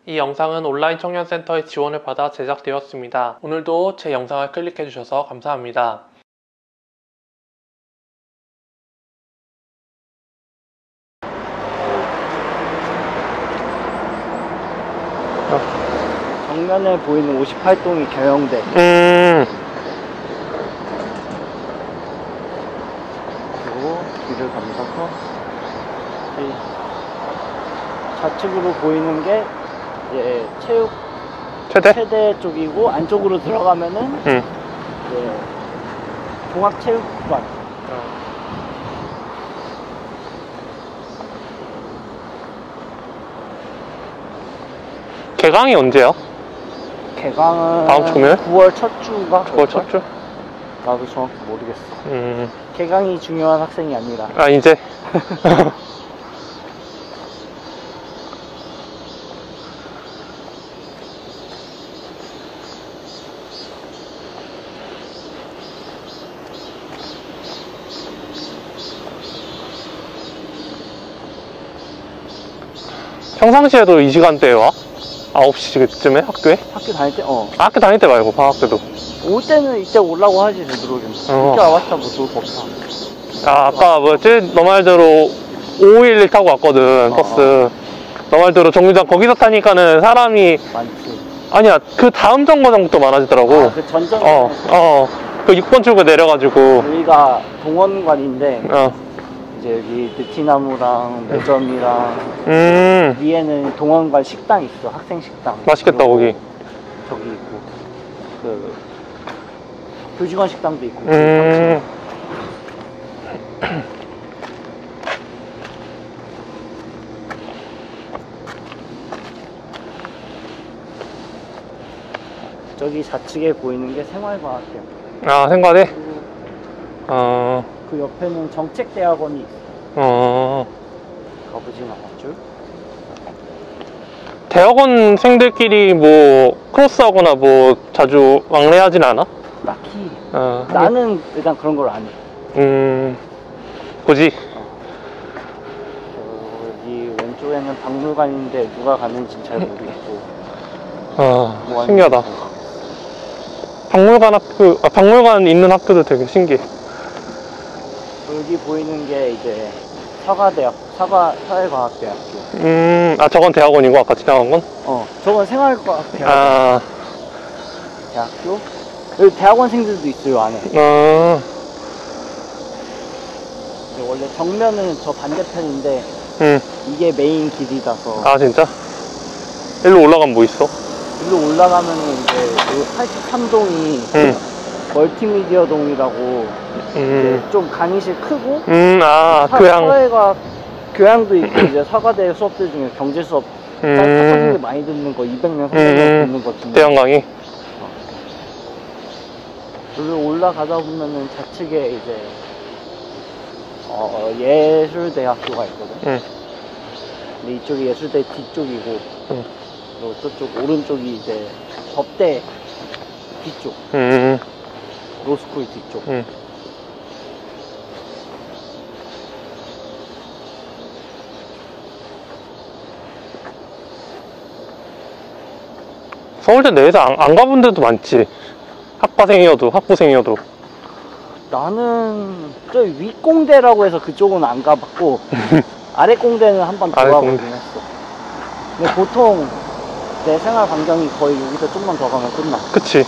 이 영상은 온라인 청년센터의 지원을 받아 제작되었습니다. 오늘도 제 영상을 클릭해주셔서 감사합니다. 정면에 보이는 58동이 경영대. 그리고 뒤를 감싸서 이 좌측으로 보이는 게 이제 체육 최대 쪽이고, 안쪽으로 들어가면은 이제 종합체육관. 개강이 언제야? 개강은 다음 주면? 9월 첫 주가? 9월 첫 주? 나도 정확히 모르겠어. 개강이 중요한 학생이 아니라. 아, 이제? 평상시에도 이 시간대에 와? 9시쯤에 학교에? 학교 다닐 때? 학교 다닐 때 말고 방학 때도. 올 때는 이때 오려고 하지, 되도록이면. 이렇게 와봤자 뭐 좋을 거 없어. 아까 뭐였지? 너 말대로 551 타고 왔거든, 버스. 너 말대로 정류장 거기서 타니까는 사람이 많지. 아니야, 그 다음 정거장부터 많아지더라고. 그 전전. 그 6번 출구 내려가지고. 여기가 동원관인데 이제 여기 느티나무랑 매점이랑 위에는 동원관 식당 있어. 학생 식당. 맛있겠다. 거기 저기 있고 그 교직원 식당도 있고. 저기 좌측에 보이는 게 생활과학대학. 아, 생과대? 그 옆에는 정책대학원이 있어. 가보진 않았죠? 대학원생들끼리 뭐 크로스하거나 뭐 자주 왕래하진 않아? 딱히. 나는 일단 그런 걸 안 해. 굳이? 여기 왼쪽에는 박물관인데 누가 가는지는 잘 모르겠고. 신기하다. 박물관 있는 학교도 되게 신기해. 여기 보이는 게 이제 사회과학대학교. 저건 대학원이고 아까 지나간 건? 저건 생활과학대학교. 대학교? 여기 대학원생들도 있어요, 안에. 근데 원래 정면은 저 반대편인데 이게 메인 길이라서. 아, 진짜? 일로 올라가면 뭐 있어? 일로 올라가면은 이제 83동이 멀티미디어 동이라고 좀 강의실 크고 사회과학 교양도 있고 이제 사과대 수업들 중에 경제 수업 학생들 많이 듣는 거 200명 300명 듣는 거 듣는 대형 강의? 여기 올라가다 보면은 좌측에 이제 예술대학교가 있거든. 근데 이쪽이 예술대 뒤쪽이고 그리고 저쪽 오른쪽이 이제 법대 뒤쪽. 로스쿨 뒤쪽. 서울대 내에서 안 가본 데도 많지. 학부생이어도. 나는 저 윗공대라고 해서 그쪽은 안 가봤고 아래 공대는 한번 들어가보긴 했어. 근데 보통 내 생활 반경이 거의 여기서 좀만 더 가면 끝나. 그치.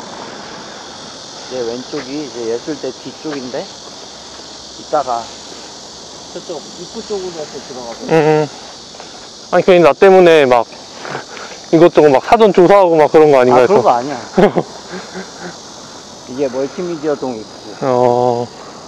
이제 왼쪽이 이제 예술대 뒤쪽인데 이따가 저쪽 입구 쪽으로 해서 들어가고. 아니 괜히 나 때문에 막 이것저것 막 사전 조사하고 막 그런 거 아닌가 해서. 그런 거 아니야. 이게 멀티미디어 동 있고.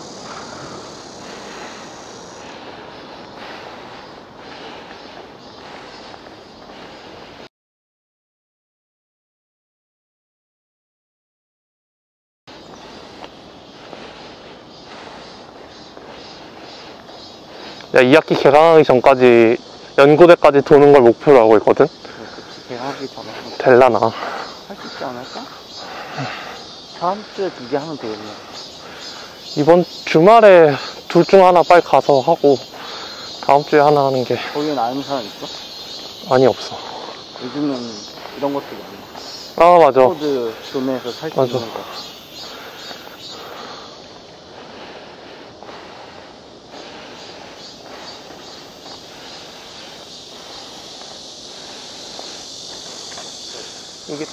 야, 2학기 개강하기 전까지 연고대까지 도는 걸 목표로 하고 있거든? 개강하기 전에 될라나? 할 수 있지 않을까? 다음 주에 2개 하면 되겠네. 이번 주말에 둘 중 하나 빨리 가서 하고 다음 주에 하나 하는 게. 거기는 아는 사람 있어? 아니, 없어. 요즘은 이런 것도 많아. 아, 맞아. 코드 도매에서 살 수 맞아. 있는 거. 이게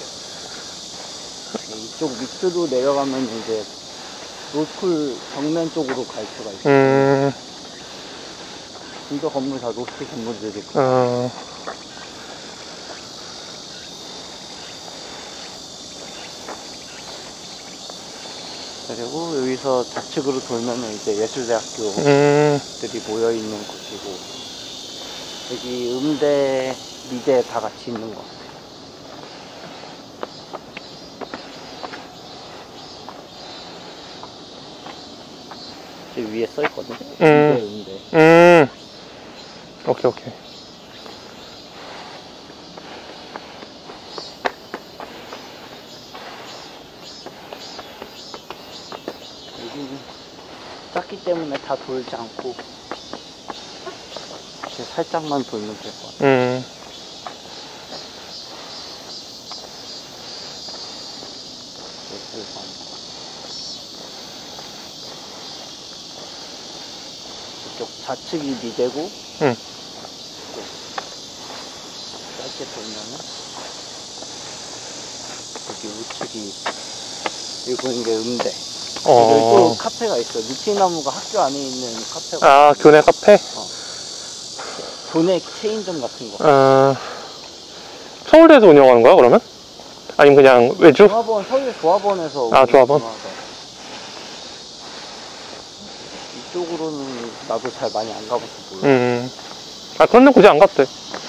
이쪽 밑으로 내려가면 이제 로스쿨 정면 쪽으로 갈 수가 있어. 진짜 건물 다 로스쿨 건물들이고. 그리고 여기서 좌측으로 돌면은 이제 예술대학교들이 모여있는 곳이고, 여기 음대, 미대 다 같이 있는 것 같아요. 저기 위에 써있거든? 음대. 오케이. 여기는 작기 때문에 다 돌지 않고 이렇게 살짝만 돌면 될 것 같아요. 이쪽 좌측이 미대고 짧게 돌면은 여기 우측이 그리고 이게 음대. 여기 또 카페가 있어. 느티나무가 학교 안에 있는 카페가. 아, 교내 카페? 교내 체인점 같은 거. 서울대에서 운영하는 거야, 그러면? 아니면 그냥 외주? 조합원, 서울대 조합원에서. 아, 조합원? 이쪽으로는 나도 잘 많이 안 가봐서 몰라. 아, 그런 데 굳이 안 갔대.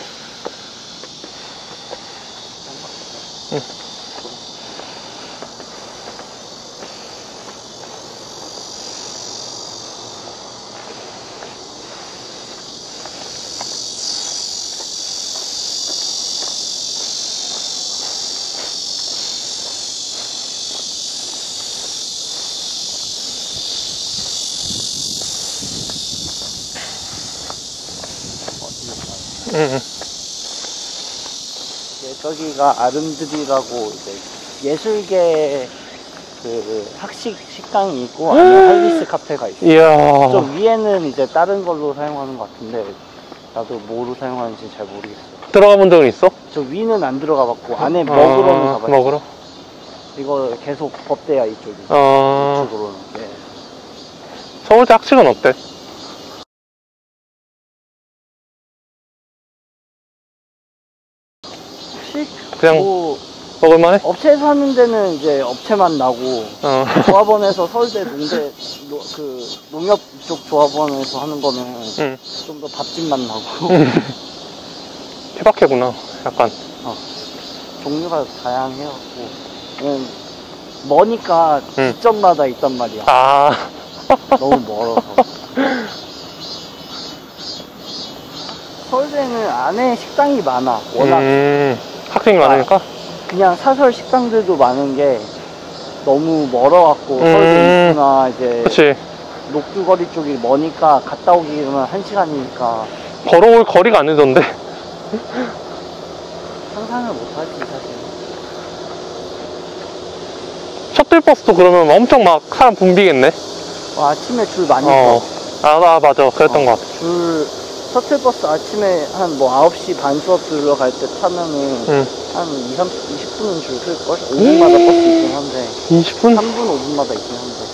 저기가 아름드리라고 이제 예술계 그 학식 식당이 있고 안에 할리스 카페가 있어요. 이야. 저 위에는 이제 다른 걸로 사용하는 것 같은데 나도 뭐로 사용하는지 잘 모르겠어. 들어가 본 적은 있어? 저 위는 안 들어가 봤고 안에 먹으러는 가봤어. 먹으러? 이거 계속 법대야 이쪽이. 이쪽으로는. 네. 서울대 학식은 어때? 그냥 뭐 먹을만해? 업체에서 하는 데는 이제 업체만 나고 조합원에서 서울대 농대 그 농협 쪽 조합원에서 하는 거는 좀 더 밥집만 나고. 케바케구나 약간. 종류가 다양해갖고 머니까 지점마다 있단 말이야. 너무 멀어서. 서울대는 안에 식당이 많아. 워낙 학생이 많으니까? 그냥 사설 식당들도 많은 게 너무 멀어갖고 서울대 입구나 이제 그치. 녹두거리 쪽이 머니까 갔다 오기는 1시간이니까 걸어올 거리가 안 되던데. 상상을 못하지 사실. 셔틀버스도 그러면 엄청 막 사람 붐비겠네. 아침에 줄 많이 서. 맞아. 그랬던 것 같아. 셔틀버스 아침에 한 뭐 9시 반 수업 들어갈 때 타면은 한 20분은 줄 쓸걸? 5분마다 버스 있긴 한데 20분? 3분 5분마다 있긴 한데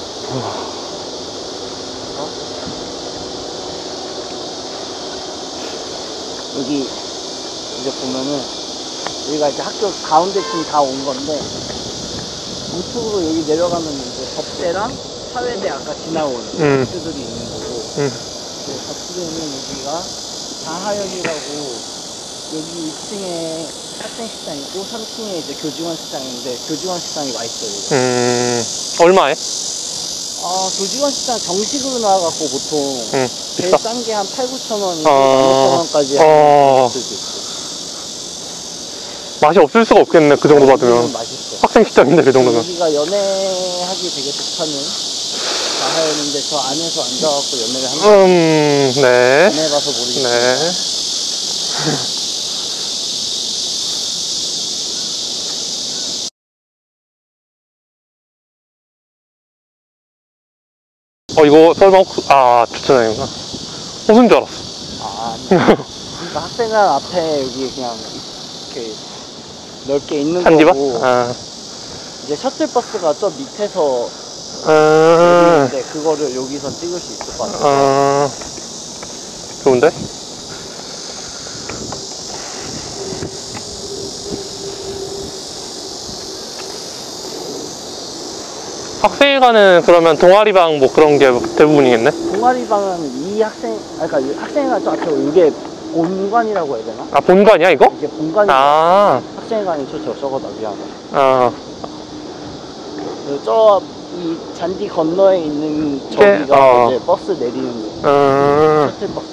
여기 이제 보면은 여기가 이제 학교 가운데쯤 다 온 건데 우측으로 여기 내려가면 이제 법대랑 사회대 아까 지나온 학교들이 있는 거고 좌측에 있는 여기가 다하역이라고 여기 2층에 학생식당 있고 3층에 이제 교직원 식당인데 교직원 식당이 맛있어요. 얼마에? 교직원 식당 정식으로 나와갖고 보통 제일 싼 게 한 8,000~9,000원이고 15,000원까지 하는 것들도 있고. 맛이 없을 수가 없겠네. 그 정도 받으면. 맛있어. 학생 식당인데 그 정도면. 여기가 연애하기 되게 좋다는 다하였는데 저 안에서 앉아갖고 연애를 한번 네. 안 해봐서 모르겠어요. 네. 이거 설마 주차장이구나. 호수인 줄 알았어. 그러니까 학생회관 앞에 여기 그냥 이렇게 넓게 있는 잔디밭? 거고. 이제 셔틀버스가 저 밑에서 있는데 그거를 여기서 찍을 수 있을 것 같아요. 좋은데? 학생회관은 그러면 동아리방 뭐 그런 게 대부분이겠네? 동아리방은 이 그러니까 학생회관 저 앞에 이게 본관이라고 해야 되나? 본관이야 이거? 이게 본관이 학생회관이 저거다 미안하다. 이 잔디 건너에 있는 저기가 이제 버스 내리는 거. 셔틀버스.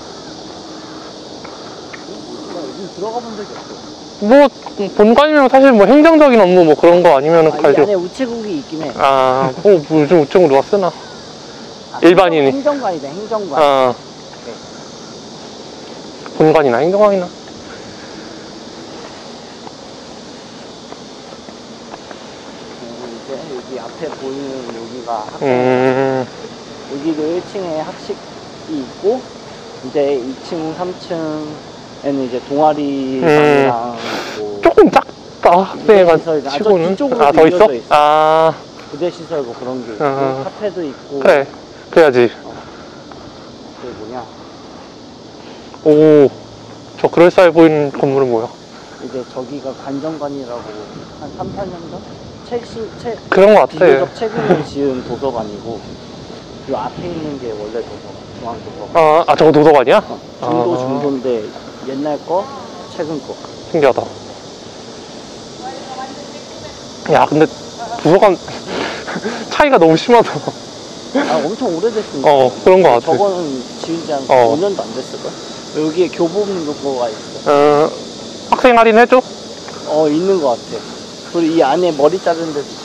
여기 들어가 본 적이 없어. 뭐 본관이면 사실 뭐 행정적인 업무 뭐 그런 거 아니면은 이 가죠. 안에 우체국이 있긴 해. 뭐 요즘 우체국 누가 쓰나? 일반인이. 행정관이다, 행정관. 네. 본관이나 행정관이나. 이제 여기 앞에 보이는 여기가 학생. 여기도 1층에 학식이 있고, 이제 2층, 3층에는 이제 동아리방이랑 뭐 조금 작다 학생회관 치고는. 더 있어? 부대 시설 뭐 그런 게 있고, 카페도 있고. 그래, 그래야지. 그게 뭐냐? 저 그럴싸해 보이는 건물은 뭐야? 이제 저기가 관정관이라고 한 3, 4년 전? 그런 거 같아. 비교적 최근에 지은 도서관이고, 이 앞에 있는 게 원래 도서관, 중앙도서관. 저거 도서관이야? 중도인데 옛날 거, 최근 거. 신기하다. 야, 근데 도서관 차이가 너무 심하다. 엄청 오래됐으니까. 그런 거 같아. 저거는 지은 지 한 5년도 안 됐을걸? 여기에 교보문 거가 있어. 학생 할인 해줘? 있는 거 같아. 그리고 이 안에 머리 자르는 데도